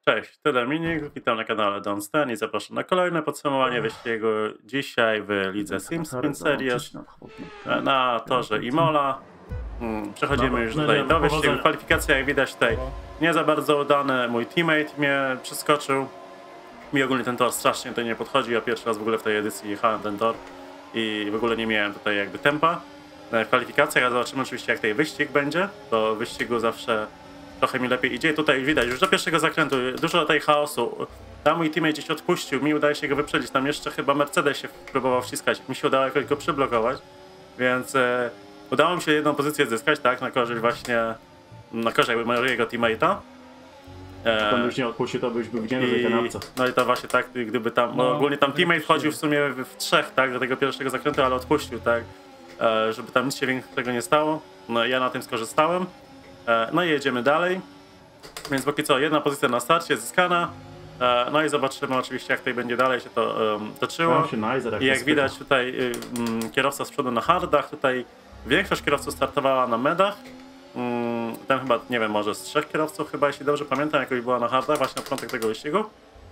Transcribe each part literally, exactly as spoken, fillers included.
Cześć, to Dominik, witam na kanale Don't Stand i zapraszam na kolejne podsumowanie wyścigu dzisiaj w lidze Sim Spin Series na torze Imola. Hmm, Przechodzimy już tutaj do wyścigu. Kwalifikacje, jak widać tutaj nie za bardzo udane. Mój teammate mnie przeskoczył. Mi ogólnie ten tor strasznie tutaj nie podchodzi. Ja pierwszy raz w ogóle w tej edycji jechałem ten tor i w ogóle nie miałem tutaj jakby tempa w kwalifikacjach, a zobaczymy oczywiście jak tutaj wyścig będzie. Do wyścigu zawsze trochę mi lepiej idzie. Tutaj widać już do pierwszego zakrętu dużo tutaj chaosu. Tam mój teammate gdzieś odpuścił, mi udaje się go wyprzedzić. Tam jeszcze chyba Mercedes się próbował wciskać. Mi się udało jakoś go przyblokować, więc e, udało mi się jedną pozycję zyskać, tak, na korzyść właśnie, na korzyść jakby mojego teammate'a. E, Pan już nie odpuścił, to byś był gniewny w tej kanapce. No i to właśnie tak, gdyby tam, no, ogólnie tam teammate wchodził w sumie w, w trzech, tak, do tego pierwszego zakrętu, ale odpuścił, tak, e, żeby tam nic się większego nie stało. No ja na tym skorzystałem. No i jedziemy dalej, więc póki co jedna pozycja na starcie zyskana, no i zobaczymy oczywiście jak tutaj będzie dalej się to um, toczyło. I jak widać tutaj um, kierowca z przodu na hardach, tutaj większość kierowców startowała na medach, um, ten chyba, nie wiem, może z trzech kierowców chyba, jeśli dobrze pamiętam, jakoś była na hardach właśnie na początek tego wyścigu.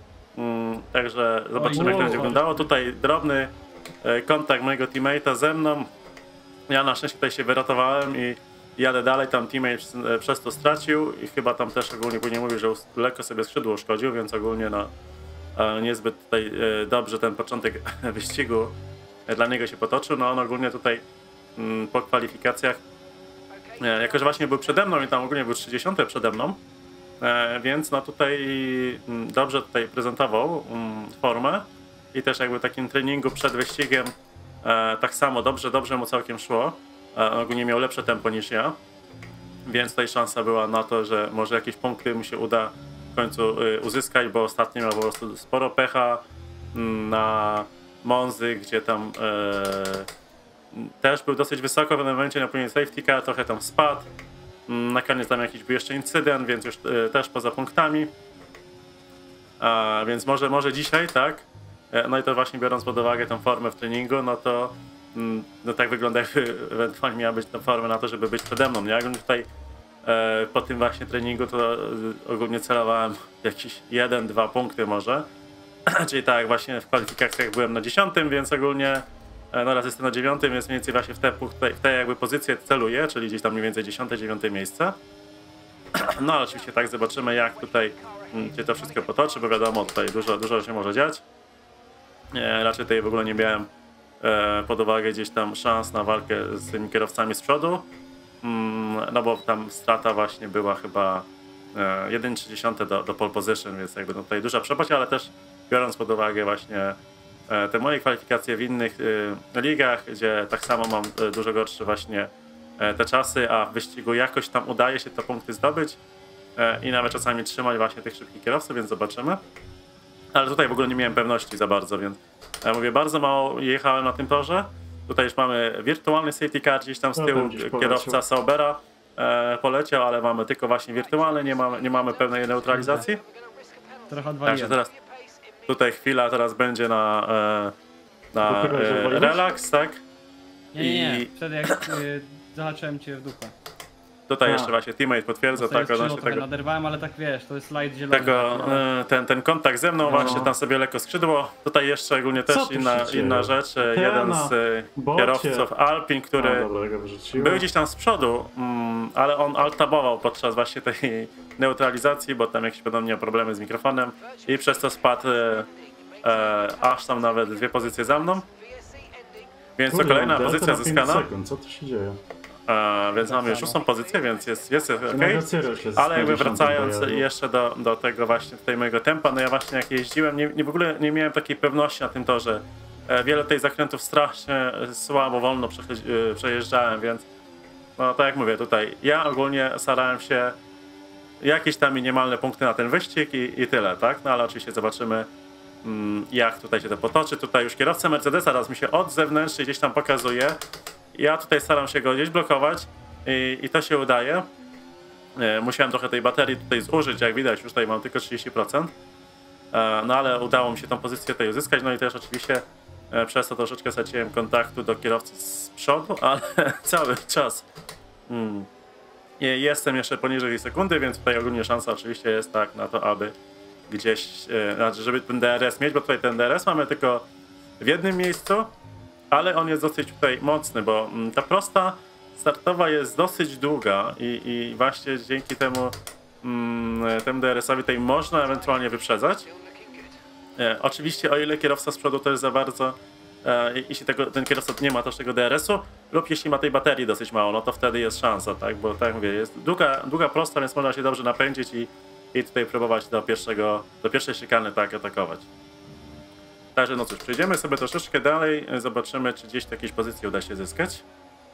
Um, także zobaczymy jak to będzie wyglądało. Tutaj drobny e, kontakt mojego teammate'a ze mną, ja na szczęście tutaj się wyratowałem i jadę dalej, tam teammate przez to stracił i chyba tam też ogólnie później mówił, że lekko sobie skrzydło uszkodził, więc ogólnie no niezbyt tutaj dobrze ten początek wyścigu dla niego się potoczył. No on ogólnie tutaj po kwalifikacjach, jako że właśnie był przede mną i tam ogólnie był trzydziesty przede mną, więc no tutaj dobrze tutaj prezentował formę i też jakby w takim treningu przed wyścigiem tak samo dobrze, dobrze mu całkiem szło. Ogólnie miał lepsze tempo niż ja, więc tutaj szansa była na to, że może jakieś punkty mu się uda w końcu uzyskać, bo ostatnio miał po prostu sporo pecha na Monzy, gdzie tam e, też był dosyć wysoko w pewnym momencie, na później safety car, trochę tam spadł, na koniec tam jakiś był jeszcze incydent, więc już e, też poza punktami, a, więc może, może dzisiaj, tak, e, no i to właśnie biorąc pod uwagę tę formę w treningu, no to no tak wygląda, jakby ewentualnie miała być ta forma na to, żeby być przede mną. Ja tutaj e, po tym właśnie treningu to e, ogólnie celowałem jakieś jeden, dwa punkty może. Czyli tak, właśnie w kwalifikacjach byłem na dziesiątym, więc ogólnie e, no raz jestem na dziewiątym, więc mniej więcej właśnie w te, w te jakby pozycje celuję, czyli gdzieś tam mniej więcej dziesiąte, dziewiąte miejsce. No ale oczywiście tak, zobaczymy jak tutaj się to wszystko potoczy, bo wiadomo, tutaj dużo, dużo się może dziać. E, raczej tutaj w ogóle nie miałem pod uwagę gdzieś tam szans na walkę z tymi kierowcami z przodu, no bo tam strata właśnie była chyba jeden przecinek trzy do, do pole position, więc jakby no tutaj duża przepaść, ale też biorąc pod uwagę właśnie te moje kwalifikacje w innych ligach, gdzie tak samo mam dużo gorsze właśnie te czasy, a w wyścigu jakoś tam udaje się te punkty zdobyć i nawet czasami trzymać właśnie tych szybkich kierowców, więc zobaczymy. Ale tutaj w ogóle nie miałem pewności za bardzo, więc ja mówię, bardzo mało jechałem na tym torze. Tutaj już mamy wirtualny safety car, gdzieś tam z tyłu no, kierowca Saubera e, poleciał, ale mamy tylko właśnie wirtualny, nie mamy, nie mamy pełnej neutralizacji. Trochę Także teraz tutaj chwila teraz będzie na, e, na e, relaks, tak? Nie, nie, nie. Wtedy jak y, zahaczyłem cię w dupę. Tutaj A. jeszcze właśnie teammate potwierdza, tak, odnośnie tego. Naderwałem, ale tak wiesz, to jest slajd zielony. Tego, ten, ten kontakt ze mną no. właśnie, tam sobie lekko skrzydło. Tutaj jeszcze ogólnie też inna, inna rzecz. Ten jeden z bocie. kierowców Alpin, który A, dobra, był gdzieś tam z przodu, ale on altabował podczas właśnie tej neutralizacji, bo tam jakieś podobnie problemy z mikrofonem i przez to spadł e, e, aż tam nawet dwie pozycje za mną. Więc to kolejna pozycja zyskana. Sekund. Co tu się dzieje? E, więc tak mamy już szóstą pozycję, więc jest, jest ok. Ale jakby wracając jeszcze do, do tego właśnie tutaj mojego tempa, no ja właśnie jak jeździłem, nie, nie w ogóle nie miałem takiej pewności na tym torze. E, wiele tej zakrętów strasznie słabo, wolno przejeżdżałem, więc no tak jak mówię tutaj, ja ogólnie starałem się jakieś tam minimalne punkty na ten wyścig i, i tyle, tak? No ale oczywiście zobaczymy mm, jak tutaj się to potoczy. Tutaj już kierowca Mercedesa raz mi się od zewnętrznej gdzieś tam pokazuje. Ja tutaj staram się go gdzieś blokować i, i to się udaje. E, musiałem trochę tej baterii tutaj zużyć, jak widać już tutaj mam tylko trzydzieści procent. E, no ale udało mi się tą pozycję tutaj uzyskać, no i też oczywiście e, przez to troszeczkę straciłem kontaktu do kierowcy z przodu, ale cały czas hmm, jestem jeszcze poniżej sekundy, więc tutaj ogólnie szansa oczywiście jest tak na to, aby gdzieś, e, znaczy żeby ten D R S mieć, bo tutaj ten D R S mamy tylko w jednym miejscu, ale on jest dosyć tutaj mocny, bo mm, ta prosta startowa jest dosyć długa i, i właśnie dzięki temu mm, temu D R S-owi tutaj można ewentualnie wyprzedzać. E, oczywiście o ile kierowca z przodu też za bardzo, e, jeśli tego, ten kierowca nie ma też tego D R S-u, lub jeśli ma tej baterii dosyć mało, no to wtedy jest szansa, tak? Bo tak jak mówię, jest długa, długa prosta, więc można się dobrze napędzić i, i tutaj próbować do pierwszego, do pierwszej szykany tak atakować. Także no cóż, przejdziemy sobie troszeczkę dalej, zobaczymy, czy gdzieś jakieś pozycje uda się zyskać.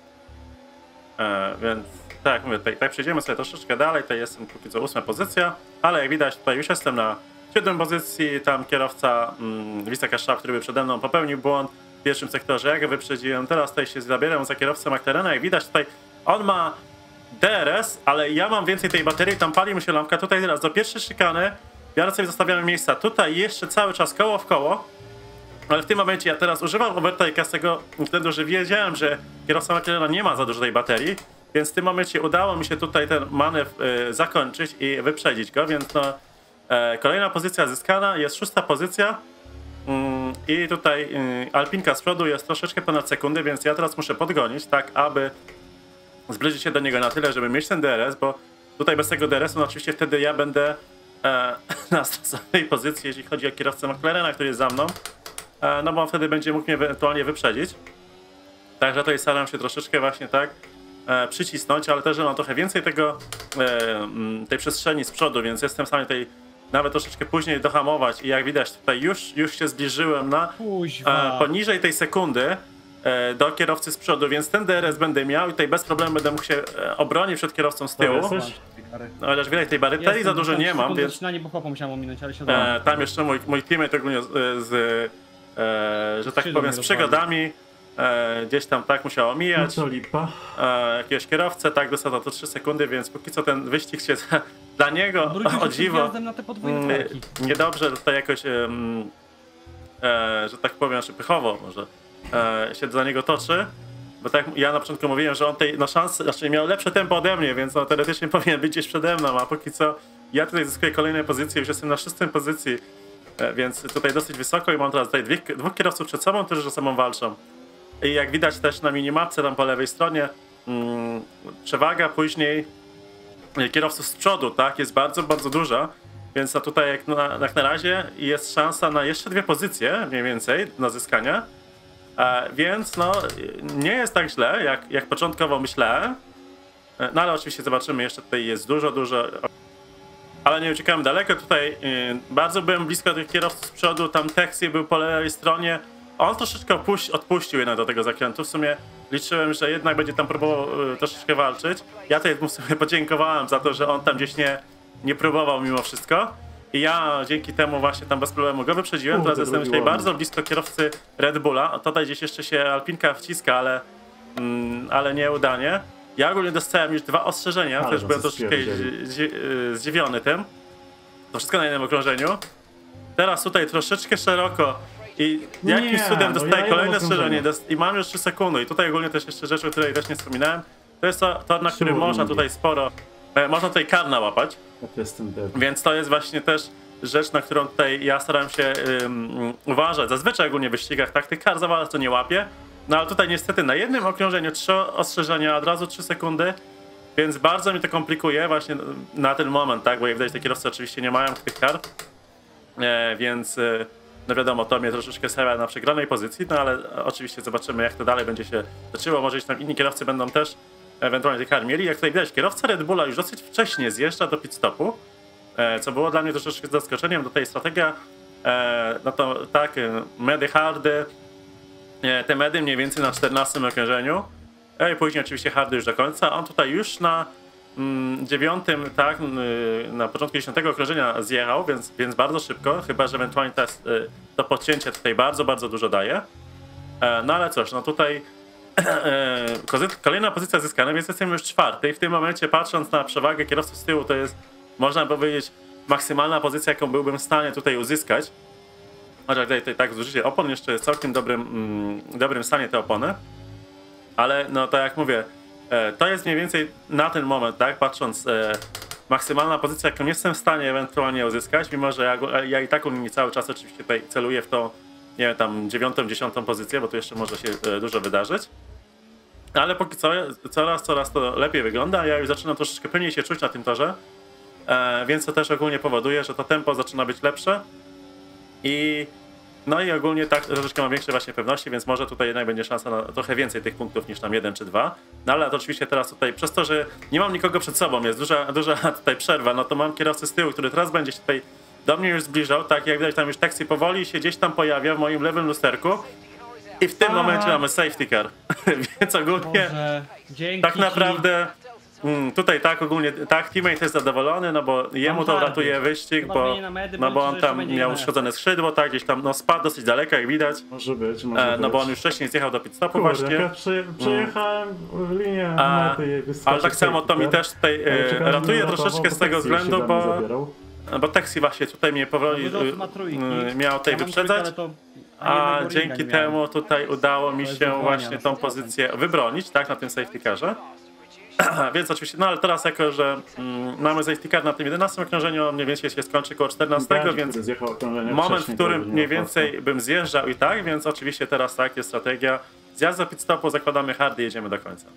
E, więc tak jak mówię, tutaj, tak przejdziemy sobie troszeczkę dalej, to jest póki co ósma pozycja, ale jak widać tutaj już jestem na siódmej pozycji, tam kierowca mm, Wisaka Szaf, który był przede mną, popełnił błąd w pierwszym sektorze, ja go wyprzedziłem, teraz tutaj się zabieram za kierowcę McLarena, jak widać tutaj on ma D R S, ale ja mam więcej tej baterii, tam pali mu się lampka, tutaj teraz do pierwszej szykany, ja sobie zostawiamy miejsca, tutaj jeszcze cały czas koło w koło, ale w tym momencie ja teraz używam overtake'a z tego względu, że wiedziałem, że kierowca McLarena nie ma za dużo tej baterii, więc w tym momencie udało mi się tutaj ten manewr y, zakończyć i wyprzedzić go, więc no e, kolejna pozycja zyskana, jest szósta pozycja mm, i tutaj y, Alpinka z przodu jest troszeczkę ponad sekundy, więc ja teraz muszę podgonić, tak aby zbliżyć się do niego na tyle, żeby mieć ten D R S, bo tutaj bez tego D R S-u no oczywiście wtedy ja będę e, na stosownej pozycji, jeśli chodzi o kierowcę McLarena, który jest za mną. No bo on wtedy będzie mógł mnie ewentualnie wyprzedzić. Także tutaj staram się troszeczkę właśnie tak e, przycisnąć, ale też mam trochę więcej tego, e, tej przestrzeni z przodu, więc jestem w stanie tutaj nawet troszeczkę później dohamować i jak widać tutaj już, już się zbliżyłem na e, poniżej tej sekundy e, do kierowcy z przodu, więc ten D R S będę miał i tutaj bez problemu będę mógł się e, obronić przed kierowcą z tyłu. No ale widać tej baterii za dużo nie mam, więc na nie bo musiałem ominąć, ale się e, tam jeszcze mój, mój teammate ogólnie z, z E, że tak powiem, z przygodami e, gdzieś tam tak musiał omijać. No to lipa. E, jakiegoś kierowcę, tak dostał to trzy sekundy, więc póki co ten wyścig się dla niego o dziwo na te podwójne mm, niedobrze tutaj jakoś, e, e, że tak powiem, szybkowo może e, się dla niego toczy. Bo tak ja na początku mówiłem, że on tej no szansy, znaczy miał lepsze tempo ode mnie, więc no teoretycznie powinien być gdzieś przede mną, a póki co ja tutaj zyskuję kolejne pozycje, już jestem na szóstej pozycji. Więc tutaj dosyć wysoko i mam teraz tutaj dwóch, dwóch kierowców przed sobą, którzy ze sobą walczą. I jak widać też na minimapce tam po lewej stronie mm, przewaga później kierowców z przodu, tak, jest bardzo, bardzo duża. Więc no tutaj jak na, jak na razie jest szansa na jeszcze dwie pozycje mniej więcej na zyskania. E, więc no nie jest tak źle, jak, jak początkowo myślałem. E, no ale oczywiście zobaczymy, jeszcze tutaj jest dużo, dużo... Ale nie uciekałem daleko, tutaj yy, bardzo byłem blisko tych kierowców z przodu, tam Texi był po lewej stronie. On troszeczkę opuści, odpuścił jednak do tego zakrętu, w sumie liczyłem, że jednak będzie tam próbował yy, troszeczkę walczyć. Ja tutaj mu sobie podziękowałem za to, że on tam gdzieś nie, nie próbował mimo wszystko. I ja dzięki temu właśnie tam bez problemu go wyprzedziłem, teraz jestem tutaj bardzo blisko kierowcy Red Bulla. Tutaj gdzieś jeszcze się Alpinka wciska, ale, mm, ale nieudanie. Ja ogólnie dostałem już dwa ostrzeżenia, ale też byłem troszeczkę zdziwiony tym. To wszystko na jednym okrążeniu. Teraz tutaj troszeczkę szeroko i jakimś cudem dostaję no ja kolejne ostrzeżenie i mam już trzy sekundy. I tutaj ogólnie też jeszcze rzecz, o której też nie wspominałem. To jest to, to na którym można tutaj sporo, e, można tutaj kar nałapać. Więc to jest właśnie też rzecz, na którą tutaj ja staram się um, uważać. Zazwyczaj ogólnie w wyścigach tak tych kar za bardzo nie łapię. No ale tutaj niestety na jednym okrążeniu trzy ostrzeżenia, od razu trzy sekundy, więc bardzo mi to komplikuje właśnie na ten moment, tak, bo jak widać te kierowcy oczywiście nie mają tych kar, e, więc e, no wiadomo, to mnie troszeczkę stawia na przegranej pozycji, no ale oczywiście zobaczymy, jak to dalej będzie się toczyło, może tam inni kierowcy będą też ewentualnie te kar mieli. Jak tutaj widać, kierowca Red Bulla już dosyć wcześnie zjeżdża do pit stopu, e, co było dla mnie troszeczkę zaskoczeniem, do tej strategia, e, no to tak, medy hardy, te medy mniej więcej na czternastym okrążeniu i później oczywiście hardy już do końca. On tutaj już na mm, dziewiątym, tak, na początku dziesiątego okrążenia zjechał, więc, więc bardzo szybko, chyba że ewentualnie to, to podcięcie tutaj bardzo, bardzo dużo daje. E, no ale cóż, no tutaj e, kolejna pozycja zyskana, więc jestem już czwarty i w tym momencie patrząc na przewagę kierowców z tyłu, to jest, można powiedzieć, maksymalna pozycja, jaką byłbym w stanie tutaj uzyskać. Chociaż tutaj, tutaj tak zużycie opon jeszcze jest w całkiem dobrym, mm, dobrym stanie te opony. Ale no tak jak mówię, e, to jest mniej więcej na ten moment, tak, patrząc e, maksymalna pozycja, jaką jestem w stanie ewentualnie uzyskać, mimo że ja, ja i tak nie cały czas oczywiście tutaj celuję w tą, nie wiem, tam dziewiątą, dziesiątą pozycję, bo tu jeszcze może się e, dużo wydarzyć. Ale póki co coraz, coraz to lepiej wygląda, ja już zaczynam troszeczkę pewniej się czuć na tym torze, e, więc to też ogólnie powoduje, że to tempo zaczyna być lepsze i no i ogólnie tak troszeczkę mam większe właśnie pewności, więc może tutaj jednak będzie szansa na trochę więcej tych punktów niż tam jeden czy dwa. No ale to oczywiście teraz tutaj, przez to, że nie mam nikogo przed sobą, jest duża, duża tutaj przerwa, no to mam kierowcę z tyłu, który teraz będzie się tutaj do mnie już zbliżał, tak jak widać tam już taksi powoli się gdzieś tam pojawia w moim lewym lusterku. I w tym Aha. momencie mamy safety car, więc ogólnie Boże, dzięki tak naprawdę mm, tutaj tak ogólnie, tak teammate jest zadowolony, no bo jemu to ratuje wyścig, Chyba bo, na medy, no bo on że tam będzie miał na uszkodzone skrzydło, tak, gdzieś tam no spadł dosyć daleko jak widać, Może być, może e, być. no bo on już wcześniej zjechał do pit stopu Kurde, właśnie. jak ja przeje, przejechałem mm. linię A, mety i ale tak samo to mi też tutaj e, ratuje troszeczkę z tego względu, bo, bo taxi właśnie tutaj mnie powoli no, miał tutaj ja wyprzedzać. Trójkę, A dzięki temu tutaj udało mi się właśnie tą pozycję wybronić, tak, na tym safety carze. Więc oczywiście, no ale teraz jako, że mm, mamy safety car na tym jedenastym okrążeniu, on mniej więcej się skończy koło czternastego, więc moment, w którym mniej więcej bym zjeżdżał i tak, więc oczywiście teraz tak jest strategia. Zjazd do pit stopu, zakładamy hardy i jedziemy do końca.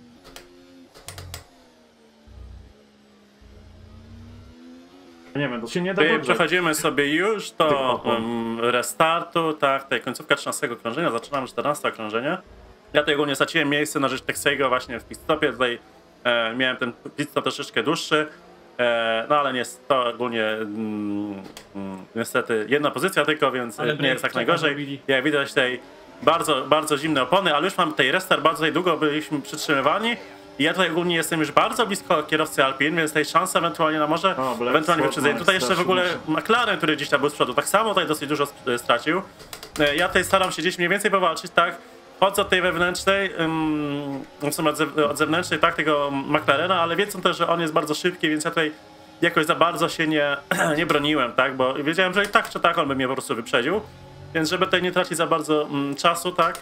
Nie wiem, to się nie da. Przechodzimy sobie już do um, restartu, tak, tej końcówka trzynastego okrążenia, zaczynamy czternaste okrążenie. Ja tutaj ogólnie straciłem miejsce na rzecz Texiego właśnie w pit stopie, tutaj e, miałem ten pit stop troszeczkę dłuższy, e, no ale nie jest to ogólnie mm, mm, niestety jedna pozycja tylko, więc ale nie jest tak najgorzej. Jak widać tutaj bardzo, bardzo zimne opony, ale już mam tutaj restart, bardzo tutaj długo byliśmy przytrzymywani. I ja tutaj ogólnie jestem już bardzo blisko kierowcy Alpine, więc tutaj szansa ewentualnie na może o, ewentualnie wyprzedzenie. Tutaj jeszcze w ogóle McLaren, który gdzieś tam był z przodu, tak samo tutaj dosyć dużo stracił. Ja tutaj staram się gdzieś mniej więcej powalczyć, tak? Chodzę od tej wewnętrznej, um, w sumie od zewnętrznej, tak, tego McLarena, ale wiedzą też, że on jest bardzo szybki, więc ja tutaj jakoś za bardzo się nie, nie broniłem, tak? Bo wiedziałem, że i tak czy tak on by mnie po prostu wyprzedził. Więc żeby tutaj nie tracić za bardzo um, czasu, tak?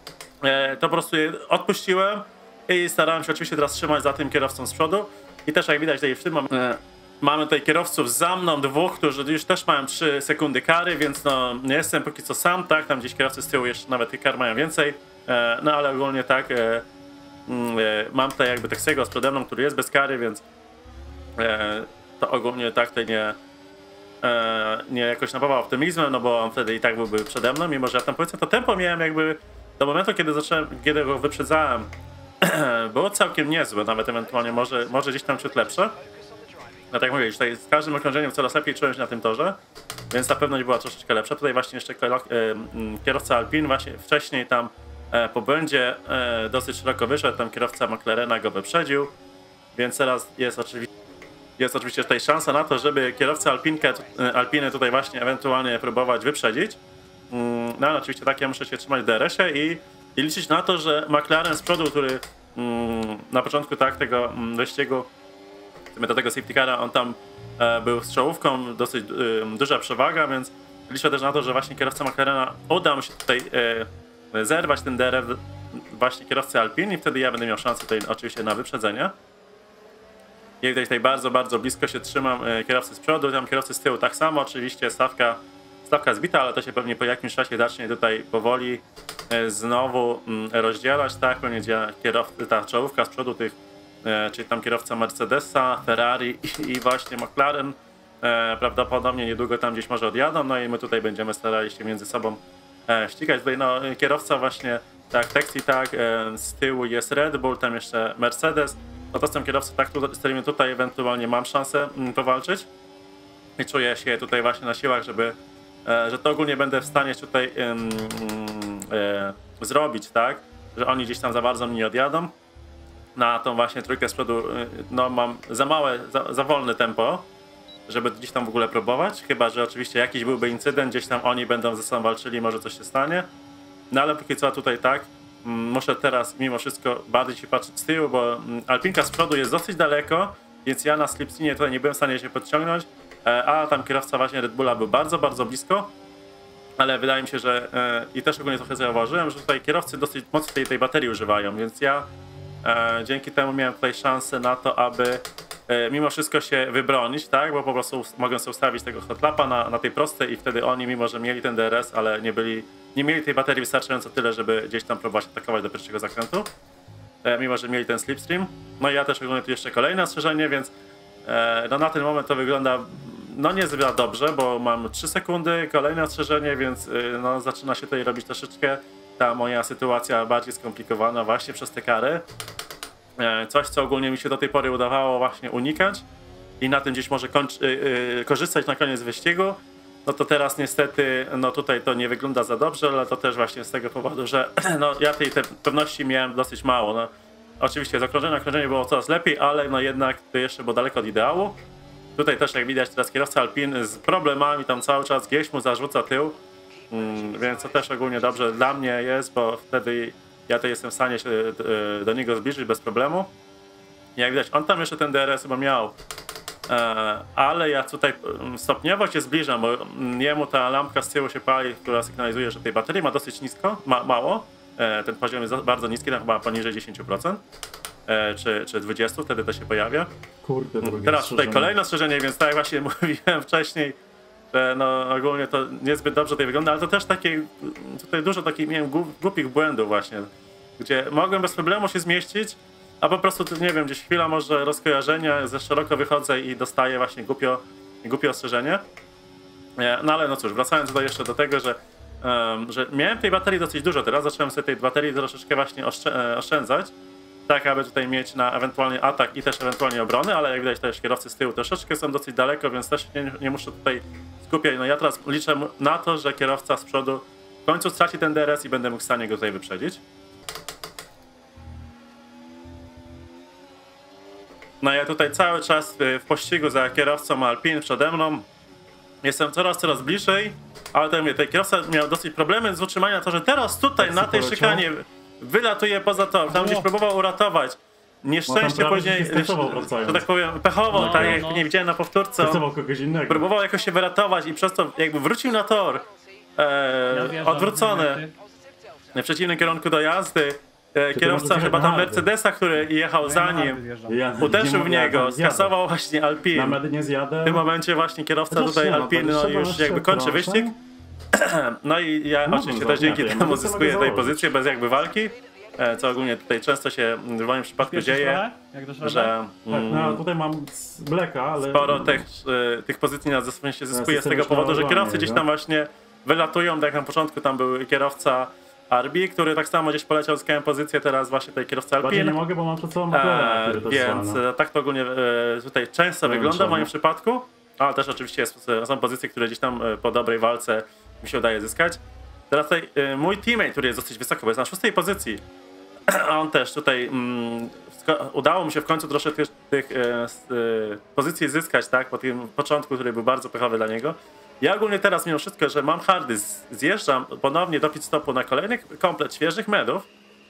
E, to po prostu je odpuściłem. I starałem się oczywiście teraz trzymać za tym kierowcą z przodu. I też jak widać tutaj w tym momencie mamy tutaj kierowców za mną dwóch, którzy już też mają trzy sekundy kary, więc no nie jestem póki co sam, tak? Tam gdzieś kierowcy z tyłu jeszcze nawet tych kar mają więcej. E, no ale ogólnie tak, e, e, mam tutaj jakby Texiego z przede mną, który jest bez kary, więc e, to ogólnie tak tutaj nie, e, nie jakoś napawał optymizmem, no bo on wtedy i tak byłby przede mną, mimo że ja tam powiedzmy to tempo miałem jakby do momentu, kiedy zacząłem, kiedy go wyprzedzałem, było całkiem niezłe, nawet ewentualnie może, może gdzieś tam ciut lepsze. No tak jak mówię, tutaj z każdym okrążeniem coraz lepiej czułem się na tym torze, więc ta pewność była troszeczkę lepsza. Tutaj właśnie jeszcze kierowca Alpine właśnie wcześniej tam po błędzie dosyć szeroko wyszedł, tam kierowca McLarena go wyprzedził, więc teraz jest oczywiście, jest oczywiście tutaj szansa na to, żeby kierowca Alpinkę, Alpiny tutaj właśnie ewentualnie próbować wyprzedzić. No ale oczywiście tak, ja muszę się trzymać w D R S-ie i I liczyć na to, że McLaren z przodu, który mm, na początku tak tego mm, wyścigu, do tego safety cara, on tam e, był z czołówką, dosyć e, duża przewaga, więc liczę też na to, że właśnie kierowca McLarena uda mu się tutaj e, zerwać ten D R S właśnie kierowcy Alpine i wtedy ja będę miał szansę tutaj oczywiście na wyprzedzenie. I tutaj, tutaj bardzo, bardzo blisko się trzymam e, kierowcy z przodu, tam kierowcy z tyłu tak samo, oczywiście stawka, stawka zbita, ale to się pewnie po jakimś czasie zacznie tutaj powoli znowu rozdzielać, tak, będzie kierowca, ta czołówka z przodu tych, e, czyli tam kierowca Mercedesa, Ferrari i, i właśnie McLaren, e, prawdopodobnie niedługo tam gdzieś może odjadą, no i my tutaj będziemy starali się między sobą e, ścigać. Tutaj no, kierowca właśnie, tak, Taxi, tak, e, z tyłu jest Red Bull, tam jeszcze Mercedes, no to z tym kierowcą, tak, z którymi tutaj ewentualnie mam szansę m, powalczyć i czuję się tutaj właśnie na siłach, żeby że to ogólnie będę w stanie tutaj um, e, zrobić, tak, że oni gdzieś tam za bardzo mnie nie odjadą. Na tą właśnie trójkę z przodu no mam za małe, za, za wolne tempo, żeby gdzieś tam w ogóle próbować, chyba że oczywiście jakiś byłby incydent, gdzieś tam oni będą ze sobą walczyli, może coś się stanie. No ale póki co tutaj tak, muszę teraz mimo wszystko bardziej się patrzeć z tyłu, bo Alpinka z przodu jest dosyć daleko, więc ja na slipstinie tutaj nie byłem w stanie się podciągnąć. A tam kierowca właśnie Red Bulla był bardzo, bardzo blisko, ale wydaje mi się, że e, i też ogólnie trochę zauważyłem, że tutaj kierowcy dosyć mocno tej, tej baterii używają, więc ja e, dzięki temu miałem tutaj szansę na to, aby e, mimo wszystko się wybronić, tak? Bo po prostu mogą sobie ustawić tego hotlapa na, na tej prostej i wtedy oni, mimo że mieli ten D R S, ale nie byli, nie mieli tej baterii wystarczająco tyle, żeby gdzieś tam próbować atakować do pierwszego zakrętu. E, mimo że mieli ten slipstream. No i ja też ogólnie tu jeszcze kolejne ostrzeżenie, więc e, no na ten moment to wygląda no niezbyt dobrze, bo mam trzy sekundy, kolejne ostrzeżenie, więc e, no zaczyna się tutaj robić troszeczkę ta moja sytuacja bardziej skomplikowana właśnie przez te kary. E, coś, co ogólnie mi się do tej pory udawało właśnie unikać i na tym gdzieś może kończ, y, y, korzystać na koniec wyścigu. No to teraz niestety, no tutaj to nie wygląda za dobrze, ale to też właśnie z tego powodu, że no ja tej te pewności miałem dosyć mało. No, oczywiście z okrążenia na okrążenie było coraz lepiej, ale no jednak to jeszcze było daleko od ideału. Tutaj też jak widać teraz kierowca Alpine z problemami tam cały czas gdzieś mu zarzuca tył, mm, więc to też ogólnie dobrze dla mnie jest, bo wtedy ja to jestem w stanie się do niego zbliżyć bez problemu. Jak widać, on tam jeszcze ten D R S chyba miał. Ale ja tutaj stopniowo się zbliżam, bo jemu ta lampka z tyłu się pali, która sygnalizuje, że tej baterii ma dosyć nisko, ma, mało. Ten poziom jest bardzo niski, tam chyba poniżej dziesięć procent czy, czy dwadzieścia procent, wtedy to się pojawia. Kurde, teraz tutaj kolejne ostrzeżenie, więc tak jak właśnie mówiłem wcześniej, że no ogólnie to niezbyt dobrze tutaj wygląda, ale to też takie, tutaj dużo takich miałem głupich błędów właśnie, gdzie mogłem bez problemu się zmieścić, a po prostu, nie wiem, gdzieś chwila może rozkojarzenia, za szeroko wychodzę i dostaję właśnie głupio, głupie ostrzeżenie. No ale no cóż, wracając tutaj jeszcze do tego, że, um, że miałem tej baterii dosyć dużo teraz, zacząłem sobie tej baterii troszeczkę właśnie oszczędzać, tak aby tutaj mieć na ewentualnie atak i też ewentualnie obrony, ale jak widać też kierowcy z tyłu troszeczkę są dosyć daleko, więc też nie, nie muszę tutaj skupiać. No ja teraz liczę na to, że kierowca z przodu w końcu straci ten D R S i będę mógł w stanie go tutaj wyprzedzić. No ja tutaj cały czas w pościgu za kierowcą Alpine przede mną. Jestem coraz, coraz bliżej, ale ten, ten kierowca miał dosyć problemy z utrzymaniem, to że teraz tutaj tak na tej poleciał. Szykanie wylatuje poza tor, tam gdzieś próbował uratować. Nieszczęście no później, że tak powiem, pechowo, no, tak no, jak no. nie widziałem na powtórce. Kogoś innego. Próbował jakoś się wyratować i przez to jakby wrócił na tor, e, ja odwrócony w przeciwnym kierunku do jazdy. Kierowca chyba tam Mercedesa, który jechał za nim, ja uderzył w niego, skasował właśnie Alpine. Na nie zjadę. W tym momencie właśnie kierowca tutaj Alpine no, już jakby kończy wyścig. No i ja no, oczywiście też dzięki temu zyskuję tej pozycję bez jakby walki, co ogólnie tutaj często się w moim przypadku dzieje, że mm, no, tutaj mam Blacka, ale sporo tych, tych pozycji na się zyskuje z tego powodu, że kierowcy gdzieś tam właśnie wylatują, tak jak na początku tam był kierowca Arbi, który tak samo gdzieś poleciał, zyskałem pozycję, teraz właśnie tej kierowcy Alpine. nie mogę, bo mam przed sobą McLarena, który Więc e, tak to ogólnie e, tutaj często no, wygląda w moim przypadku, ale też oczywiście jest, są pozycje, które gdzieś tam e, po dobrej walce mi się udaje zyskać. Teraz tutaj e, mój teammate, który jest dosyć wysoko, bo jest na szóstej pozycji, a on też tutaj mm, udało mi się w końcu troszkę tych, tych e, e, pozycji zyskać, tak, po tym początku, który był bardzo pechowy dla niego. Ja ogólnie teraz mimo wszystko, że mam hardy, zjeżdżam ponownie do pit stopu na kolejny komplet świeżych medów,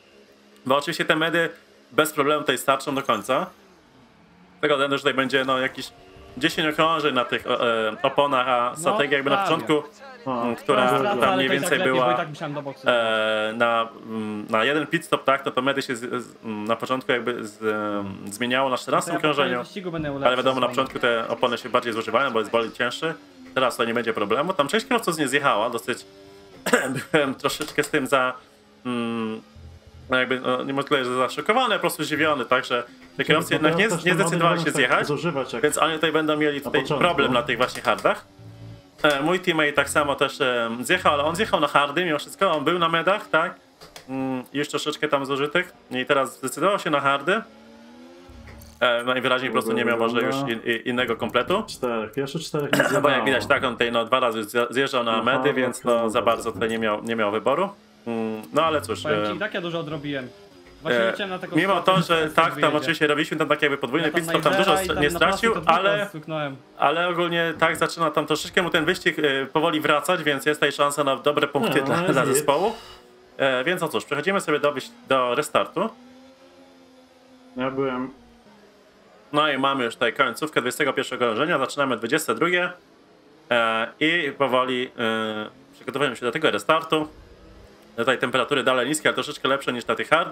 bo oczywiście te medy bez problemu tutaj starczą do końca. Tego względu, że tutaj będzie no jakieś dziesięć okrążeń na tych e, oponach, a strategia no, jakby na początku, o, która no, tam mniej więcej tak była lepiej, tak e, na, na jeden pit stop, tak, to to medy się z, z, na początku jakby z, e, zmieniało na czternastym okrążeniu, ale wiadomo na początku te opony się bardziej zużywają, bo jest bolid cięższy. Teraz to nie będzie problemu. Tam część kierowców nie zjechała, dosyć byłem troszeczkę z tym za, mm, jakby, no, nie mogę że zaszokowany, po prostu zdziwiony, tak, że te kierowcy jednak nie, nie zdecydowali się zjechać, więc oni tutaj będą mieli tutaj problem na tych właśnie hardach. E, mój teammate tak samo też e, zjechał, ale on zjechał na hardy mimo wszystko, on był na medach, tak, mm, już troszeczkę tam zużytych i teraz zdecydował się na hardy. Najwyraźniej po prostu nie miał może już in, innego kompletu. Czterech, pierwszy czterech nie zjebało. Bo jak widać tak, on tutaj no, dwa razy zjeżdżał na medy, Aha, więc no, za bardzo tutaj nie miał, nie miał wyboru. No ale cóż. Powiem ci, i tak ja dużo odrobiłem. Właśnie e, na taką mimo to, że tak, tam oczywiście robiliśmy tam tak jakby podwójny ja pit stop, tam dużo nie stracił, ale, ale ogólnie tak zaczyna tam troszeczkę mu ten wyścig e, powoli wracać, więc jest tutaj szansa na dobre punkty no, dla, dla zespołu. E, więc no cóż, przechodzimy sobie do, do restartu. Ja byłem... No i mamy już tutaj końcówkę dwudziestego pierwszego okrążenia, zaczynamy dwudzieste drugie e, i powoli e, przygotowujemy się do tego restartu. Tutaj temperatury dalej niskie, ale troszeczkę lepsze niż na tych hardach.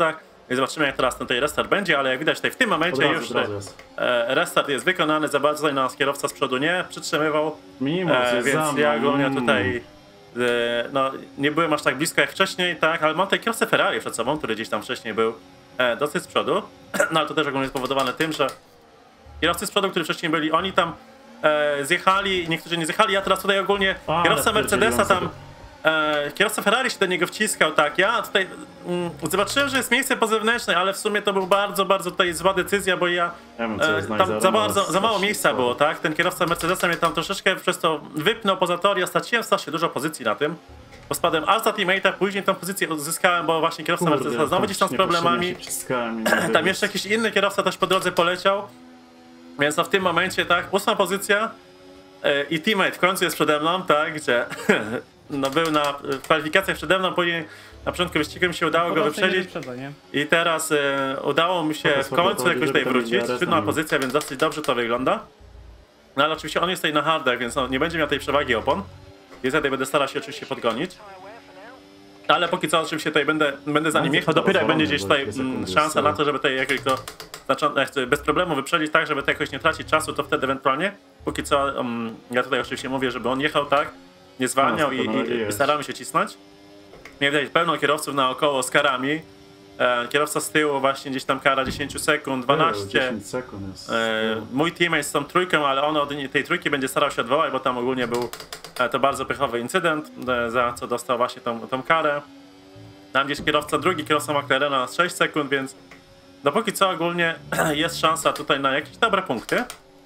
I zobaczymy, jak teraz ten tutaj restart będzie, ale jak widać tutaj w tym momencie razu, już jest. e, restart jest wykonany, za bardzo tutaj nas kierowca z przodu nie przytrzymywał, e, więc ja ogólnie tutaj e, no, nie byłem aż tak blisko jak wcześniej, tak, ale mam tutaj kierowcę Ferrari przed sobą, który gdzieś tam wcześniej był e, dosyć z przodu, no ale to też ogólnie spowodowane tym, że kierowcy z przodu, którzy wcześniej byli, oni tam e, zjechali, niektórzy nie zjechali, ja teraz tutaj ogólnie A, kierowca Mercedesa tam, sobie. e, kierowca Ferrari się do niego wciskał, tak, ja tutaj mm, zobaczyłem, że jest miejsce po zewnętrznej, ale w sumie to był bardzo, bardzo tutaj zła decyzja, bo ja, Ja wiem, co e, jest tam najza- za bardzo, za mało strasznie miejsca słabo. było, tak, ten kierowca Mercedesa mnie tam troszeczkę przez to wypnął poza tor, ja straciłem strasznie dużo pozycji na tym, bo spadłem aż za teammate'a, później tą pozycję uzyskałem, bo właśnie kierowca Kurde, Mercedesa znowu gdzieś tam z niepotrzebnie problemami, się wciskałem i nie tam wiem. jeszcze jakiś inny kierowca też po drodze poleciał, więc no w tym momencie, tak, ósma pozycja yy, i teammate w końcu jest przede mną, tak, gdzie no był na w kwalifikacjach przede mną, później na początku wyścigu mi się udało go wyprzedzić Wyprzedza, nie? i teraz yy, udało mi się Spoko, w spoko, końcu to jakoś żeby tutaj tam wrócić, D R S siódma tam- pozycja, więc dosyć dobrze to wygląda. No ale oczywiście on jest tutaj na hardach, więc no, nie będzie miał tej przewagi opon, więc ja tutaj będę starał się oczywiście podgonić. Ale póki co oczywiście tutaj będę, będę za nim jechał, dopiero jak będzie gdzieś tutaj mm, szansa na to, żeby tutaj jakoś go znaczy, bez problemu wyprzedzić tak, żeby tutaj jakoś nie tracić czasu, to wtedy ewentualnie. Póki co um, ja tutaj oczywiście mówię, żeby on jechał tak, nie zwalniał i, i, i staramy się cisnąć. Nie widać pełno kierowców naokoło z karami. E, kierowca z tyłu właśnie gdzieś tam kara dziesięć sekund, dwanaście. dziesięć sekund jest. E, mój teammate z tą trójką, ale on od tej trójki będzie starał się odwołać, bo tam ogólnie był e, to bardzo pechowy incydent, e, za co dostał właśnie tą, tą karę. Tam gdzieś kierowca drugi, kierowca McLarena na sześć sekund, więc dopóki co ogólnie jest szansa tutaj na jakieś dobre punkty.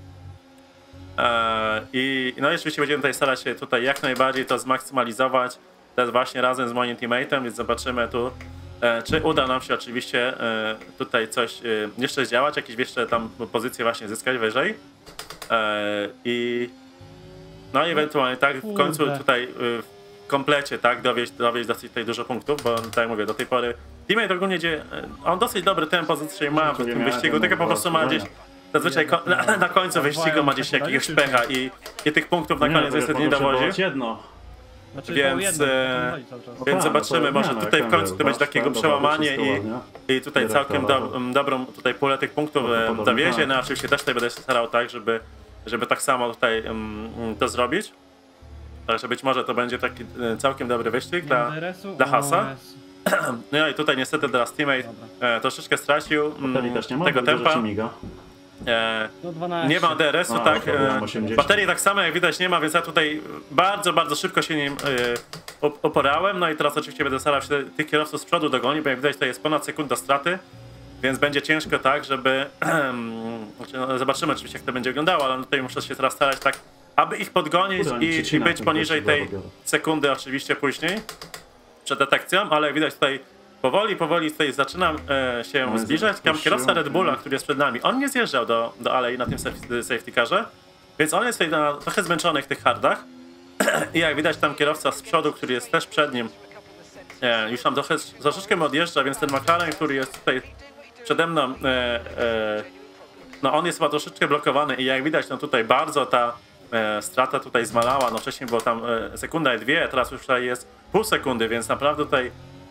E, I no i oczywiście będziemy tutaj starać się tutaj jak najbardziej to zmaksymalizować. To jest właśnie razem z moim teammate'em, więc zobaczymy tu, e, czy uda nam się oczywiście e, tutaj coś e, jeszcze zdziałać, jakieś jeszcze tam pozycje właśnie zyskać wyżej. E, I no i ewentualnie tak w końcu Kurde. tutaj e, w komplecie tak dowieść, dowieść dosyć tutaj dużo punktów, bo tak jak mówię, do tej pory teammate ogólnie gdzie e, on dosyć dobry tempo zazwyczaj ma w Nie tym miałem, wyścigu, no, tylko po prostu ma gdzieś zazwyczaj ko- na, na końcu wyścigu ma gdzieś jakiegoś pecha i, i tych punktów na Nie, koniec to niestety mogło nie dowodzi. przewołać jedno. Znaczy, Więc, to jedno, e, to chodzi cały czas. No Więc tak, zobaczymy, to może zmiana, tutaj w jak końcu tam to będzie był, takiego tak, przełamanie wszystko i, ładnie. i tutaj całkiem do, dobrą tutaj pulę tych punktów No to e, podobnie, dowiezie. tak. No oczywiście też tutaj będę się starał tak, żeby, żeby tak samo tutaj um, to zrobić. Także być może to będzie taki e, całkiem dobry wyścig dla, D R S-u? dla Hasa. O, jest. No i tutaj niestety teraz teammate e, troszeczkę stracił mm, Baterii też nie ma, tego bo dużo tempa. ci miga. E, No dwanaście. nie ma D R S-u, A, tak. dobra, mam E, osiemdziesiąt. baterii tak samo jak widać nie ma, więc ja tutaj bardzo, bardzo szybko się nim e, op- oporałem. No i teraz oczywiście będę starał się tych kierowców z przodu dogonić, bo jak widać to jest ponad sekunda straty, więc będzie ciężko tak, żeby... znaczy, no, zobaczymy oczywiście jak to będzie wyglądało, ale tutaj muszę się teraz starać tak, aby ich podgonić Kurde, oni i, i przycinają być ten poniżej gościu, tej dobra, dobra. sekundy oczywiście później przed detekcją, ale jak widać tutaj powoli, powoli tutaj zaczynam e, się No, zbliżać. Tam zapuścił. kierowca Red Bulla, który jest przed nami, on nie zjeżdżał do, do alei na tym saf- safety carze, więc on jest tutaj na, trochę zmęczony w tych hardach. I jak widać tam kierowca z przodu, który jest też przed nim, e, już tam trochę, troszeczkę mu odjeżdża, więc ten McLaren, który jest tutaj przede mną, e, e, no on jest chyba troszeczkę blokowany i jak widać, no tutaj bardzo ta e, strata tutaj zmalała, no wcześniej było tam e, sekunda i dwie, teraz już tutaj jest pół sekundy, więc naprawdę tutaj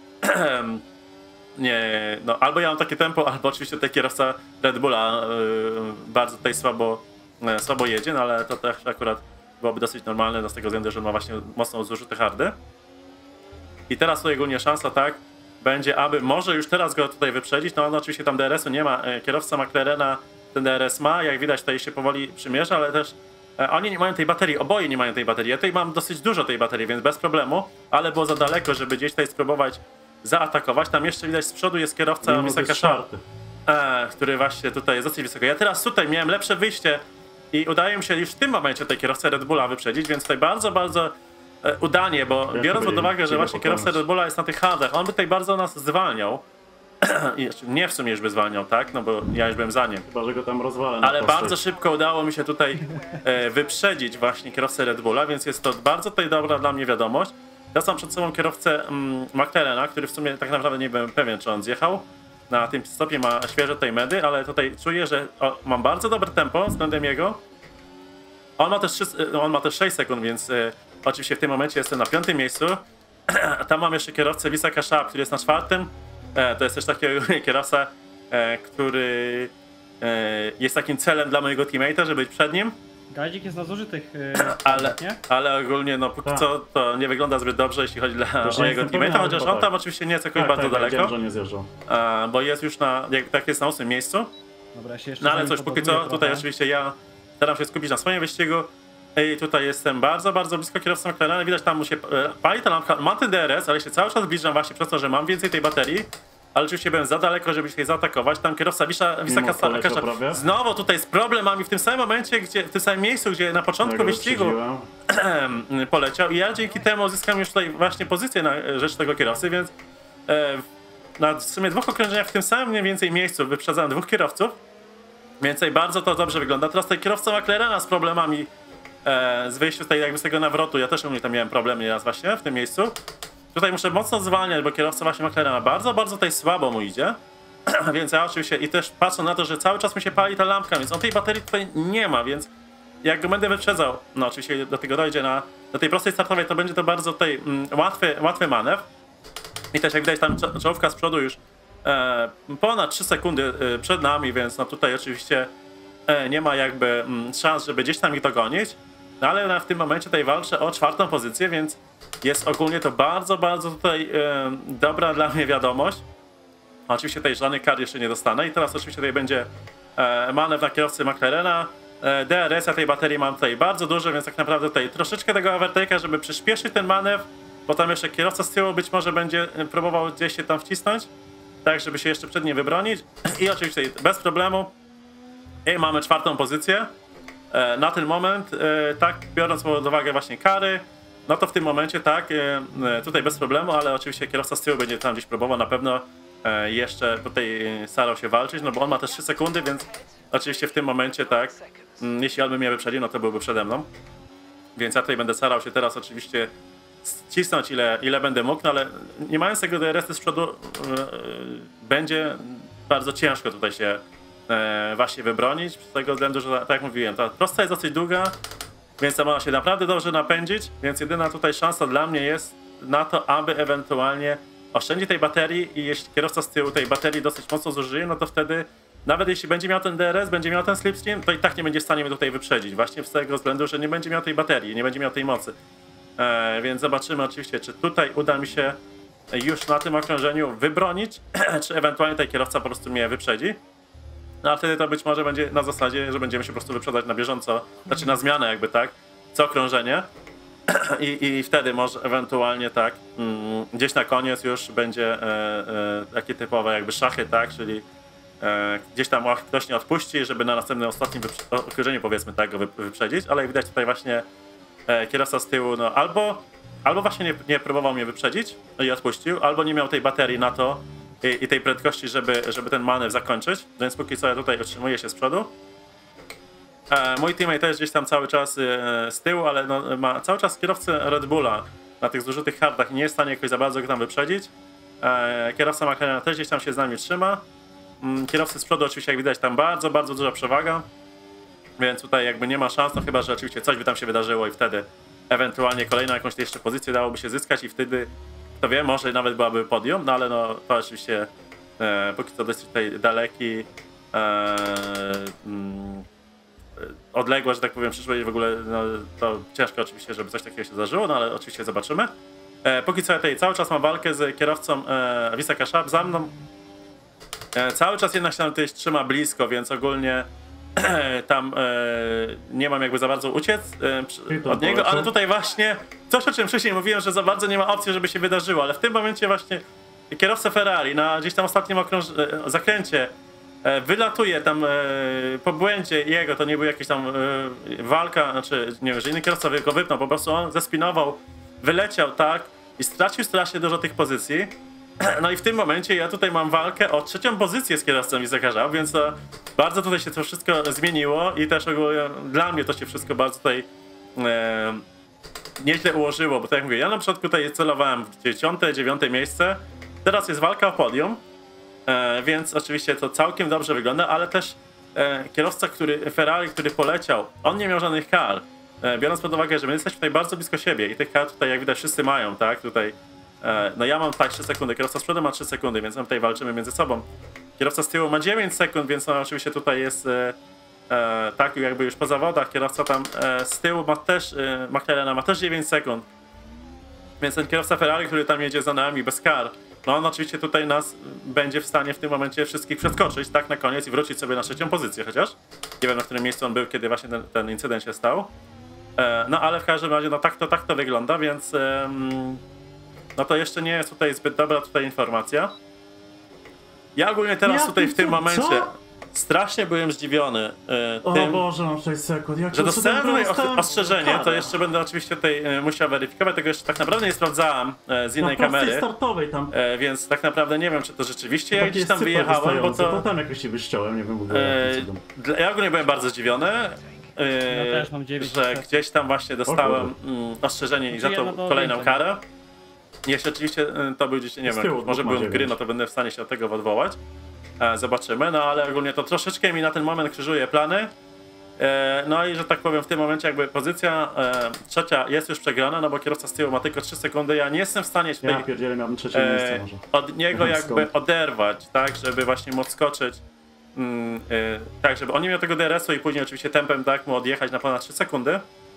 nie, no albo ja mam takie tempo, albo oczywiście tutaj kierowca Red Bulla e, bardzo tutaj słabo, e, słabo jedzie, no ale to też akurat byłoby dosyć normalne, no z tego względu, że on ma właśnie mocno zużyte hardy. I teraz tutaj ogólnie szansa tak będzie, aby może już teraz go tutaj wyprzedzić, no on oczywiście tam D R S-u nie ma, e, kierowca McLarena ten D R S ma, jak widać tutaj się powoli przymierza, ale też e, oni nie mają tej baterii, oboje nie mają tej baterii, ja tutaj mam dosyć dużo tej baterii, więc bez problemu, ale było za daleko, żeby gdzieś tutaj spróbować zaatakować, tam jeszcze widać z przodu jest kierowca Mimo, to Visaka jest Sharp, czwarty. e, który właśnie tutaj jest dosyć wysoko. Ja teraz tutaj miałem lepsze wyjście i udaje mi się już w tym momencie tej kierowcę Red Bulla wyprzedzić, więc tutaj bardzo, bardzo e, udanie, bo Ja biorąc pod chyba uwagę, że ciebie właśnie kierowca pokonać. Red Bulla jest na tych hardach, on by tutaj bardzo nas zwalniał. I jeszcze nie w sumie już by zwalniał, tak? No bo ja już byłem za nim. Chyba, że go tam rozwalę na Ale prostej. bardzo szybko udało mi się tutaj e, wyprzedzić właśnie kierowcę Red Bulla, więc jest to bardzo tutaj dobra dla mnie wiadomość. Ja mam przed sobą kierowcę mm, McLarena, który w sumie tak naprawdę nie byłem pewien, czy on zjechał. Na tym stopie ma świeże tej medy, ale tutaj czuję, że o, mam bardzo dobre tempo względem jego. On ma też, trzy, on ma też sześć sekund, więc e, oczywiście w tym momencie jestem na piątym miejscu. Tam mam jeszcze kierowcę Visaka Sharp, który jest na czwartym. e, to jest też takiego kierowca, e, który e, jest takim celem dla mojego teammate'a, żeby być przed nim. Gajdzik jest na zużytych, yy, Ale, nie? ale ogólnie, no póki tak. co to nie wygląda zbyt dobrze, jeśli chodzi dla mojego teammate'a, chociaż on tam oczywiście nie jest jakoś tak, bardzo tak, daleko, że nie zjeżdżał. e, bo jest już na, jak, tak jest na ósmym miejscu. Dobra, ja się jeszcze No ale z nim coś, póki co pobawię tutaj trochę. oczywiście ja staram się skupić na swoim wyścigu i tutaj jestem bardzo, bardzo blisko kierowcy McLarena. Widać, tam mu się e, pali ta lampka. Mam ten D R S, ale się cały czas zbliżam właśnie przez to, że mam więcej tej baterii. Ale oczywiście byłem za daleko, żeby się zaatakować. Tam kierowca Wisza, Wisła Mimo poleciał Kasza prawie. znowu tutaj z problemami w tym samym momencie, gdzie, w tym samym miejscu, gdzie na początku Ja go wyścigu wyprzedziłem. poleciał i ja dzięki temu uzyskam już tutaj właśnie pozycję na rzecz tego kierowcy, więc e, na w sumie dwóch okrążeniach w tym samym mniej więcej miejscu wyprzedzałem dwóch kierowców. Więc tutaj bardzo to dobrze wygląda. Teraz tutaj kierowca McLarena z problemami e, z wyjściu tutaj jakby z tego nawrotu. Ja też u mnie tam miałem problem nieraz właśnie w tym miejscu. Tutaj muszę mocno zwalniać, bo kierowca właśnie McLarena bardzo, bardzo tutaj słabo mu idzie. Więc ja oczywiście i też patrzę na to, że cały czas mi się pali ta lampka, więc on tej baterii tutaj nie ma, więc jak go będę wyprzedzał, no oczywiście do tego dojdzie na, do tej prostej startowej, to będzie to bardzo tutaj mm, łatwy, łatwy manewr. I też jak widać tam czo- czołówka z przodu już e, ponad trzy sekundy e, przed nami, więc no tutaj oczywiście e, nie ma jakby mm, szans, żeby gdzieś tam ich dogonić. No ale na, w tym momencie tutaj walczę o czwartą pozycję, więc jest ogólnie to bardzo, bardzo tutaj e, dobra dla mnie wiadomość. Oczywiście tutaj żadnych kar jeszcze nie dostanę i teraz oczywiście tutaj będzie e, manewr na kierowcy McLarena. E, D R S-a tej baterii mam tutaj bardzo dużo, więc tak naprawdę tutaj troszeczkę tego overtake'a, żeby przyspieszyć ten manewr. Potem jeszcze kierowca z tyłu być może będzie próbował gdzieś się tam wcisnąć, tak żeby się jeszcze przed nim wybronić. I oczywiście bez problemu. I mamy czwartą pozycję. E, na ten moment, e, tak biorąc pod uwagę właśnie kary, no to w tym momencie tak, e, tutaj bez problemu, ale oczywiście kierowca z tyłu będzie tam gdzieś próbował na pewno e, jeszcze tutaj starał się walczyć, no bo on ma też trzy sekundy, więc oczywiście w tym momencie tak, m, jeśli on by mnie wyprzedził, no to byłby przede mną. Więc ja tutaj będę starał się teraz oczywiście ścisnąć ile, ile będę mógł, no ale nie mając tego D R S z przodu yy, będzie bardzo ciężko tutaj się yy, właśnie wybronić, z tego względu, że tak jak mówiłem, ta prosta jest dosyć długa, więc to można się naprawdę dobrze napędzić, więc jedyna tutaj szansa dla mnie jest na to, aby ewentualnie oszczędzić tej baterii i jeśli kierowca z tyłu tej baterii dosyć mocno zużyje, no to wtedy nawet jeśli będzie miał ten D R S, będzie miał ten slipstream, to i tak nie będzie w stanie mnie tutaj wyprzedzić, właśnie z tego względu, że nie będzie miał tej baterii, nie będzie miał tej mocy. E, więc zobaczymy oczywiście, czy tutaj uda mi się już na tym okrążeniu wybronić, czy ewentualnie tutaj kierowca po prostu mnie wyprzedzi. No a wtedy to być może będzie na zasadzie, że będziemy się po prostu wyprzedzać na bieżąco, znaczy na zmianę jakby tak, co okrążenie. I, i wtedy może ewentualnie tak, mm, gdzieś na koniec już będzie e, e, takie typowe jakby szachy, tak, czyli e, gdzieś tam ktoś nie odpuści, żeby na następnym ostatnim okrążeniu powiedzmy tak go wyprzedzić, ale jak widać tutaj właśnie e, kierowca z tyłu, no albo, albo właśnie nie, nie próbował mnie wyprzedzić i odpuścił, albo nie miał tej baterii na to i, i tej prędkości, żeby, żeby ten manewr zakończyć, więc póki co ja tutaj utrzymuję się z przodu. E, mój teammate też gdzieś tam cały czas e, z tyłu, ale no, ma cały czas kierowcę Red Bulla na tych zużytych hardach i nie jest w stanie jakoś za bardzo go tam wyprzedzić. E, kierowca McLarena też gdzieś tam się z nami trzyma. Mm, kierowcy z przodu oczywiście jak widać tam bardzo, bardzo duża przewaga. Więc tutaj jakby nie ma szans, no chyba że oczywiście coś by tam się wydarzyło i wtedy ewentualnie kolejną jakąś jeszcze pozycję dałoby się zyskać i wtedy, kto wie, może nawet byłaby podium, no ale no to oczywiście e, póki co dosyć tutaj daleki e, mm, odległa, że tak powiem, przyszłość w ogóle, no, to ciężko oczywiście, żeby coś takiego się zdarzyło, no ale oczywiście zobaczymy. E, póki co ja tutaj cały czas mam walkę z kierowcą e, Wisła Kasza za mną. E, cały czas jednak się tam tutaj trzyma blisko, więc ogólnie e, tam e, nie mam jakby za bardzo uciec e, od niego, ale tutaj właśnie coś, o czym wcześniej mówiłem, że za bardzo nie ma opcji, żeby się wydarzyło, ale w tym momencie właśnie kierowca Ferrari na gdzieś tam ostatnim okrąż- e, zakręcie wylatuje tam e, po błędzie jego, to nie był jakiś tam e, walka, znaczy nie wiem, że inny kierowca go wypnął, po prostu on zespinował, wyleciał tak i stracił strasznie dużo tych pozycji. No i w tym momencie ja tutaj mam walkę o trzecią pozycję z kierowcą Wisła Kasza, więc to bardzo tutaj się to wszystko zmieniło i też ogólnie dla mnie to się wszystko bardzo tutaj e, nieźle ułożyło, bo tak jak mówię, ja na początku tutaj celowałem w dziesiąte, dziewiąte miejsce, teraz jest walka o podium. E, więc oczywiście to całkiem dobrze wygląda, ale też e, kierowca, który Ferrari, który poleciał, on nie miał żadnych kar. E, biorąc pod uwagę, że my jesteśmy tutaj bardzo blisko siebie i tych kar tutaj jak widać wszyscy mają, tak? Tutaj E, no ja mam tak trzy sekundy, kierowca z przodu ma trzy sekundy, więc my tutaj walczymy między sobą. Kierowca z tyłu ma dziewięć sekund, więc no oczywiście tutaj jest e, e, tak jakby już po zawodach. Kierowca tam e, z tyłu ma też, e, McLarena ma też dziewięć sekund. Więc ten kierowca Ferrari, który tam jedzie za nami bez kar, no on oczywiście tutaj nas będzie w stanie w tym momencie wszystkich przeskoczyć, tak, na koniec i wrócić sobie na trzecią pozycję, chociaż nie wiem, na którym miejscu on był, kiedy właśnie ten, ten incydent się stał. E, no ale w każdym razie, no tak to, tak to wygląda, więc e, no to jeszcze nie jest tutaj zbyt dobra tutaj informacja. Ja ogólnie teraz Ja tutaj w tym co? momencie Co? strasznie byłem zdziwiony e, O tym, Boże, mam sześć sekund. Jak że to dostałem sobie tutaj dostałem ostrzeżenie, to karę? jeszcze będę oczywiście tutaj e, musiał weryfikować, tego jeszcze tak naprawdę nie sprawdzałem e, z innej Na prostej kamery, startowej tam. e, więc tak naprawdę nie wiem, czy to rzeczywiście ja Taki gdzieś tam sypek wyjechałem, bo wystający, to... tam jakoś się wyszczołem, nie wiem w ogóle. E, jakim cudem. dla- ja ogólnie byłem bardzo zdziwiony, e, Ja też mam dziewięć że sekund. gdzieś tam właśnie dostałem O mm, ostrzeżenie i za Znaczy to ja na to kolejną liczę. karę. Jeśli oczywiście e, to był gdzieś, nie Z wiem, tyłu może ma byłem w gry, dziewięć. no to będę w stanie się od tego odwołać. E, zobaczymy, no ale ogólnie to troszeczkę mi na ten moment krzyżuje plany. E, no i że tak powiem, w tym momencie jakby pozycja e, trzecia jest już przegrana, no bo kierowca z tyłu ma tylko trzy sekundy, ja nie jestem w stanie tutaj Ja pierdzielę, miałbym trzecie e, miejsce może. od niego Nie wiem jakby skąd. oderwać, tak, żeby właśnie móc skoczyć, mm, e, tak, żeby on nie miał tego D R S-u i później oczywiście tempem tak mu odjechać na ponad trzy sekundy.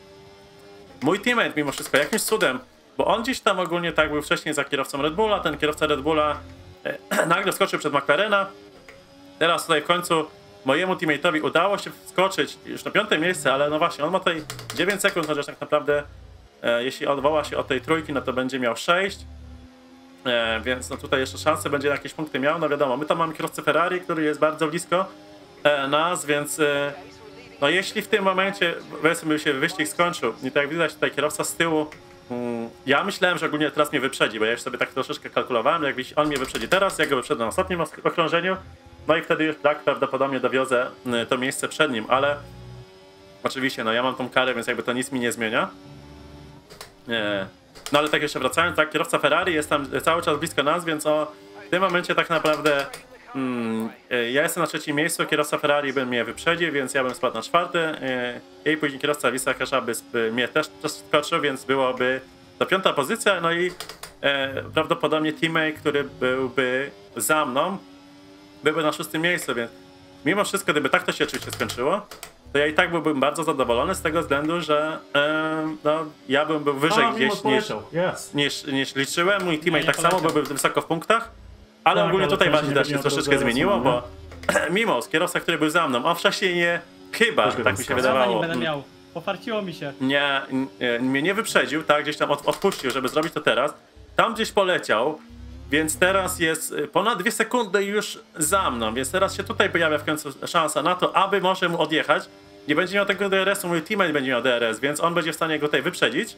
Mój teammate mimo wszystko jakimś cudem, bo on gdzieś tam ogólnie tak był wcześniej za kierowcą Red Bulla, ten kierowca Red Bulla e, nagle skoczył przed McLarena. Teraz tutaj w końcu mojemu teammate'owi udało się wskoczyć już na piąte miejsce, ale no właśnie, on ma tutaj dziewięć sekund, chociaż tak naprawdę e, jeśli odwoła się od tej trójki, no to będzie miał sześć. E, więc no tutaj jeszcze szanse będzie jakieś punkty miał, no wiadomo, my tam mamy kierowcę Ferrari, który jest bardzo blisko e, nas, więc e, no jeśli w tym momencie powiedzmy się wyścig skończył i tak jak widać tutaj kierowca z tyłu, mm, ja myślałem, że ogólnie teraz mnie wyprzedzi, bo ja już sobie tak troszeczkę kalkulowałem, jak on mnie wyprzedzi teraz, ja go wyprzedzę na ostatnim okrążeniu, no i wtedy już tak prawdopodobnie dowiozę y, to miejsce przed nim, ale oczywiście no ja mam tą karę, więc jakby to nic mi nie zmienia. Nie. No ale tak jeszcze wracając, tak, kierowca Ferrari jest tam cały czas blisko nas, więc o, w tym momencie tak naprawdę mm, y, ja jestem na trzecim miejscu, kierowca Ferrari by mnie wyprzedził, więc ja bym spadł na czwarty y, i później kierowca Visa Casha by, by mnie też skoczył, więc byłoby to piąta pozycja, no i y, prawdopodobnie teammate, który byłby za mną, byłby na szóstym miejscu, więc mimo wszystko, gdyby tak to się oczywiście skończyło, to ja i tak byłbym bardzo zadowolony z tego względu, że e, no, ja bym był wyżej A, gdzieś mimo niż, poleciał. Yes. niż, niż liczyłem. Mój teammate nie tak samo poleciał. byłby wysoko w punktach, ale Tak, ogólnie ale tutaj też właśnie nie też się miał troszeczkę tego zmieniło, zaraz, bo mimo kierowca, który był za mną, on wcześniej nie, chyba, Też go tak tam mi się skazał. Prawa nie wydawało, będę miał. Pofarciło mi się. nie, nie, mnie nie wyprzedził, tak, gdzieś tam od, odpuścił, żeby zrobić to teraz. Tam gdzieś poleciał, więc teraz jest y, ponad dwie sekundy już za mną, więc teraz się tutaj pojawia w końcu szansa na to, aby może mu odjechać. Nie będzie miał tego D R S-u, mój teammate będzie miał D R S, więc on będzie w stanie go tutaj wyprzedzić.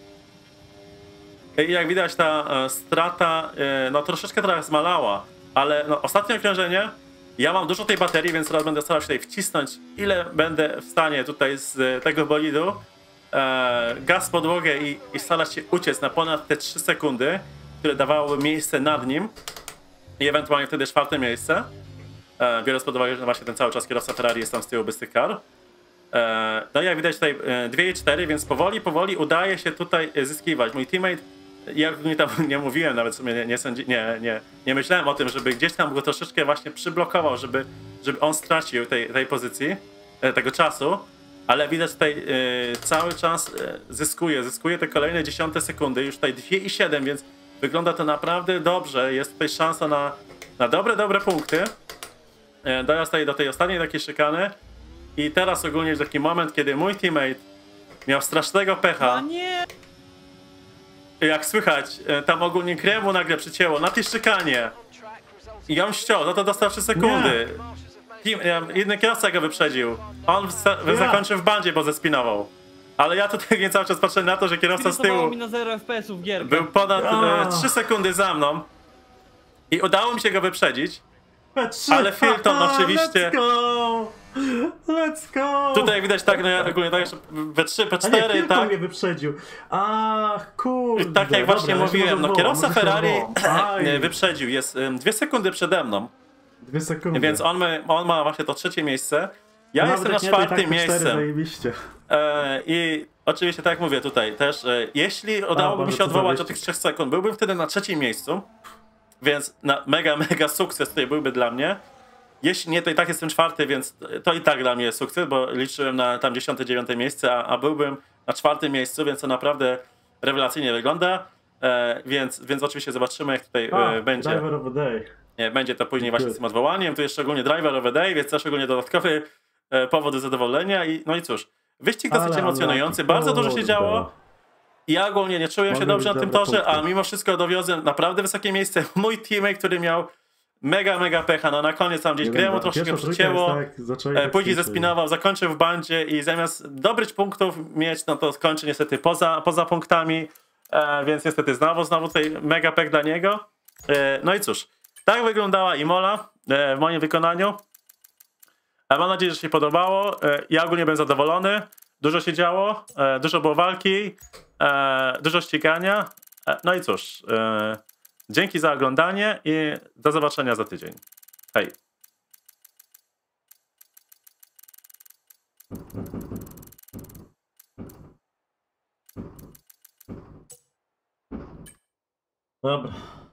I jak widać ta e, strata, e, no troszeczkę teraz zmalała, ale no, ostatnie okrążenie, ja mam dużo tej baterii, więc teraz będę starał się tutaj wcisnąć, ile będę w stanie tutaj z e, tego bolidu, e, gaz w podłogę i, i starać się uciec na ponad te trzy sekundy, które dawałoby miejsce nad nim i ewentualnie wtedy czwarte miejsce, e, biorąc pod uwagę, że właśnie ten cały czas kierowca Ferrari jest tam z tyłu bez tych kar. E, no jak widać tutaj e, dwie i cztery, więc powoli, powoli udaje się tutaj e, zyskiwać. Mój teammate, jak mi tam nie mówiłem, nawet w sumie nie, nie, sądzi, nie, nie, nie myślałem o tym, żeby gdzieś tam go troszeczkę właśnie przyblokował, żeby, żeby on stracił tej, tej pozycji, e, tego czasu, ale widać tutaj e, cały czas e, zyskuje, zyskuje te kolejne dziesiąte sekundy, już tutaj dwie i siedem, więc wygląda to naprawdę dobrze, jest tutaj szansa na, na dobre, dobre punkty. E, dojazd tutaj do tej ostatniej takiej szykany. I teraz ogólnie jest taki moment, kiedy mój teammate miał strasznego pecha. A nie! Jak słychać, e, tam ogólnie grę mu nagle przycięło na tej szykanie. I on ściął, no to dostał trzy sekundy. Team, e, inny kierowca go wyprzedził. On w, Nie. zakończył w bandzie, bo zespinował. Ale ja tutaj nie cały czas patrzę na to, że kierowca z Spirytowało tyłu mi na zero F P S-ów gierkę. był ponad e, A. trzy sekundy za mną. I udało mi się go wyprzedzić. P trzy. Ale Filton Haha, oczywiście- Let's go! Let's go! Tutaj widać tak, no ja ogólnie tak jeszcze P trzy, P A nie, cztery, Filton tak. mnie wyprzedził. Ach, kurde. I tak jak właśnie Dobra, ja się mówiłem, no może kierowca odwołam, Ferrari może się odwołam. Aj, wyprzedził, jest ym, dwie sekundy przede mną, Dwie sekundy. więc on, my, on ma właśnie to trzecie miejsce. Ja Nawet jestem na jak nie, to i czwartym tak P cztery miejscu. zajebiście. E, I oczywiście, tak jak mówię tutaj też, e, jeśli udałoby mi się odwołać do tych trzech sekund, byłbym wtedy na trzecim miejscu, więc na mega, mega sukces tutaj byłby dla mnie. Jeśli nie, to i tak jestem czwarty, więc to i tak dla mnie jest sukces, bo liczyłem na tam dziesiąte, dziewiąte miejsce, a, a byłbym na czwartym miejscu, więc to naprawdę rewelacyjnie wygląda. E, więc, więc oczywiście zobaczymy, jak tutaj A, e, będzie. Driver of the day. Nie, będzie to później właśnie z tym odwołaniem. Tu jest szczególnie Driver of the Day, więc to szczególnie dodatkowy e, powód do zadowolenia. I, no i cóż, wyścig dosyć Ale, emocjonujący, ale, bardzo dużo się kurde. działo. Ja ogólnie nie czułem się Mogę dobrze na być tym dobre torze, a punkty. mimo wszystko dowiozłem naprawdę wysokie miejsce. Mój teammate, który miał mega, mega pecha, no na koniec tam gdzieś grę mu troszeczkę Pierwsza trójka przycięło. jest tak, zaczęli E, tak Później ćwiczyć. zespinował, zakończył w bandzie i zamiast dobrych punktów mieć, no to skończy niestety poza, poza punktami, e, więc niestety znowu, znowu tutaj mega pech dla niego. E, no i cóż, tak wyglądała Imola e, w moim wykonaniu. E, mam nadzieję, że się podobało. E, ja ogólnie byłem zadowolony. Dużo się działo, e, dużo było walki, e, dużo ścigania. E, no i cóż, e, dzięki za oglądanie i do zobaczenia za tydzień. Hej. Dobra.